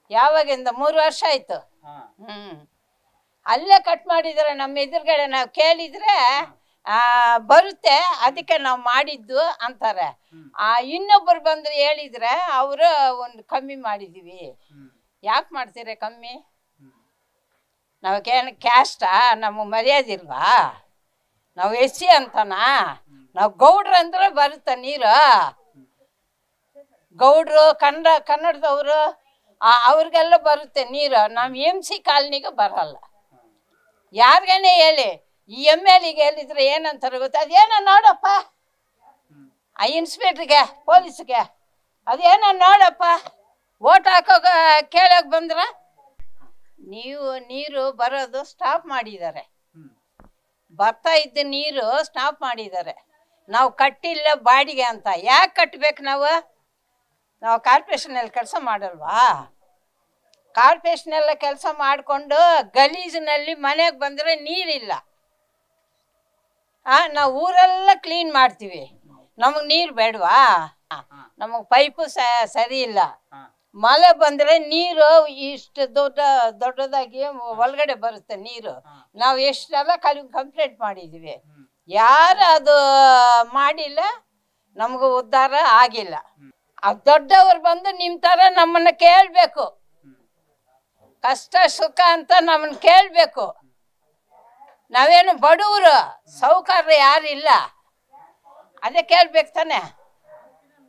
ಯಾವಾಗಿಂದ 3 ವರ್ಷ ಆಯ್ತು. ಅಲ್ಲೇ ಕಟ್ ಮಾಡಿದ್ದಾರೆ ನಮ್ಮ ಎದುರುಗಡೆ. ನಾವು ಕೇಳಿದ್ರೆ ಬರುತ್ತೆ ಅದಕ್ಕೆ ನಾವು ಮಾಡಿದ್ದು ಅಂತಾರೆ. ಇನ್ನೊಬ್ಬರು ಬಂದು ಹೇಳಿದ್ರೆ ಅವರು ಒಂದು ಕಮ್ಮಿ ಮಾಡಿದೀವಿ. ಯಾಕೆ ಮಾಡ್ತೀರ ಕಮ್ಮಿ? ನಾವಕ್ಕೇನು ಕ್ಯಾಸ್ಟಾ? ನಮಗೆ ಮರ್ಯಾದಿಲ್ವಾ? ನಾವು ಎಸ್ಸಿ ಅಂತನಾ? ನಾವು ಗೌಡ್ರು ಅಂದ್ರೆ ಬರುತ್ತೆ ನೀರು. ಗೌಡ್ರು ಕನ್ನಡದವರು ಅವ್ರಿಗೆಲ್ಲ ಬರುತ್ತೆ ನೀರು. ನಮ್ಮ MC ಕಾಲನಿಗೆ ಬರಲ್ಲ. ಯಾರಿಗೇನೆ ಹೇಳಿ, ಈ MLಗೆ ಹೇಳಿದ್ರೆ ಏನಂತಾರೆ ಗೊತ್ತಾ? ಅದೇನೋ ನೋಡಪ್ಪ, ಆ ಇನ್ಸ್ಪೆಕ್ಟ್ರಿಗೆ ಪೊಲೀಸ್ಗೆ ಅದೇನೋ ನೋಡಪ್ಪ, ಓಟ್ ಹಾಕೋಗ ಕೇಳೋಕೆ ಬಂದ್ರ ನೀರು ಬರೋದು ಸ್ಟಾಪ್ ಮಾಡಿದ್ದಾರೆ. ಬರ್ತಾ ಇದ್ದ ನೀರು ಸ್ಟಾಪ್ ಮಾಡಿದ್ದಾರೆ. ನಾವು ಕಟ್ಟಿಲ್ಲ ಬಾಡಿಗೆ ಅಂತ. ಯಾಕೆ ಕಟ್ಟಬೇಕು? ನಾವು ಕಾರ್ಪೊರೇಷನಲ್ಲಿ ಕೆಲಸ ಮಾಡಲ್ವಾ? ಕಾರ್ಪೊರೇಷನೆಲ್ಲ ಕೆಲಸ ಮಾಡಿಕೊಂಡು ಗಲೀಜಿನಲ್ಲಿ ಮನೆಗೆ ಬಂದರೆ ನೀರಿಲ್ಲ. ನಾವು ಊರೆಲ್ಲ ಕ್ಲೀನ್ ಮಾಡ್ತೀವಿ, ನಮಗೆ ನೀರು ಬೇಡವಾ? ನಮಗೆ ಪೈಪು ಸರಿ ಇಲ್ಲ. ಮಳೆ ಬಂದರೆ ನೀರು ಇಷ್ಟು ದೊಡ್ಡದಾಗಿ ಒಳಗಡೆ ಬರುತ್ತೆ ನೀರು. ನಾವು ಎಷ್ಟೆಲ್ಲ ಕಂಪ್ಲೇಂಟ್ ಮಾಡಿದ್ದೀವಿ, ಯಾರು ಅದು ಮಾಡಿಲ್ಲ, ನಮಗೂ ಉದ್ಧಾರ ಆಗಿಲ್ಲ. ದೊಡ್ಡವ್ರು ಬಂದು ನಿಮ್ಮ ಥರ ನಮ್ಮನ್ನು ಕೇಳಬೇಕು, ಕಷ್ಟ ಸುಖ ಅಂತ ನಮ್ಮನ್ನು ಕೇಳಬೇಕು. ನಾವೇನು ಬಡವರು, ಸೌಕರ್ಯ ಯಾರಿಲ್ಲ, ಅದೇ ಕೇಳ್ಬೇಕು ತಾನೆ.